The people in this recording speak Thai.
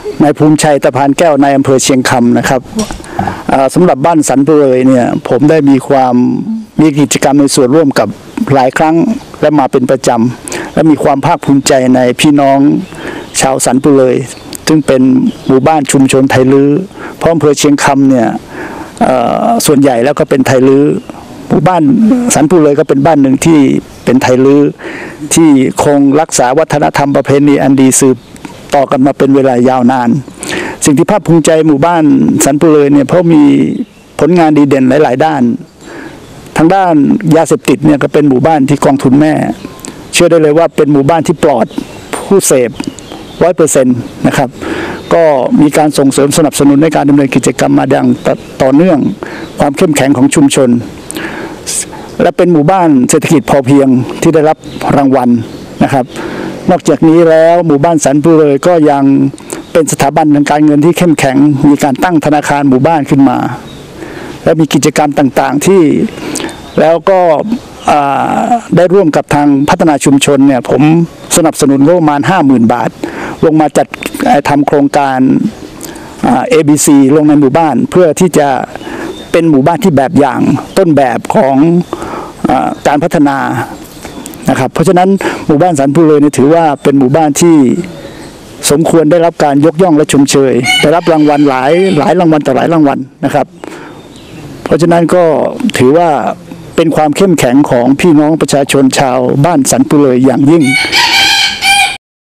นายภูมิชัยตะพานแก้วนายอำเภอเชียงคำนะครับสำหรับบ้านสันปุเรยเนี่ยผมได้มีกิจกรรมในส่วนร่วมกับหลายครั้งและมาเป็นประจำและมีความภาคภูมิใจในพี่น้องชาวสันปุเรยซึ่งเป็นหมู่บ้านชุมชนไทยลื้อเพราะอำเภอเชียงคำเนี่ยส่วนใหญ่แล้วก็เป็นไทยลื้อหมู่บ้านสันปุเรยก็เป็นบ้านหนึ่งที่เป็นไทยลื้อที่คงรักษาวัฒนธรรมประเพณีอันดีสืบต่อกันมาเป็นเวลายาวนานสิ่งที่ภาคภูมิใจหมู่บ้านสันปุเรยเนี่ยเพราะมีผลงานดีเด่นหลายๆด้านทางด้านยาเสพติดเนี่ยก็เป็นหมู่บ้านที่กองทุนแม่เชื่อได้เลยว่าเป็นหมู่บ้านที่ปลอดผู้เสพ100%นะครับก็มีการส่งเสริมสนับสนุนในการดำเนินกิจกรรมมาอย่างต่อเนื่องความเข้มแข็งของชุมชนและเป็นหมู่บ้านเศรษฐกิจพอเพียงที่ได้รับรางวัลนะครับนอกจากนี้แล้วหมู่บ้านสันปุเรยก็ยังเป็นสถาบันทางการเงินที่เข้มแข็งมีการตั้งธนาคารหมู่บ้านขึ้นมาและมีกิจกรรมต่างๆที่แล้วก็ได้ร่วมกับทางพัฒนาชุมชนเนี่ยผมสนับสนุนงบประมาณ 50,000 บาทลงมาจัดทำโครงการABC ลงในหมู่บ้านเพื่อที่จะเป็นหมู่บ้านที่แบบอย่างต้นแบบของการพัฒนานะครับเพราะฉะนั้นหมู่บ้านสันปุเรยถือว่าเป็นหมู่บ้านที่สมควรได้รับการยกย่องและชมเชยได้รับรางวัลหลายรางวัลต่อหลายรางวัลนะครับเพราะฉะนั้นก็ถือว่าเป็นความเข้มแข็งของพี่น้องประชาชนชาวบ้านสันปุเรยอย่างยิ่ง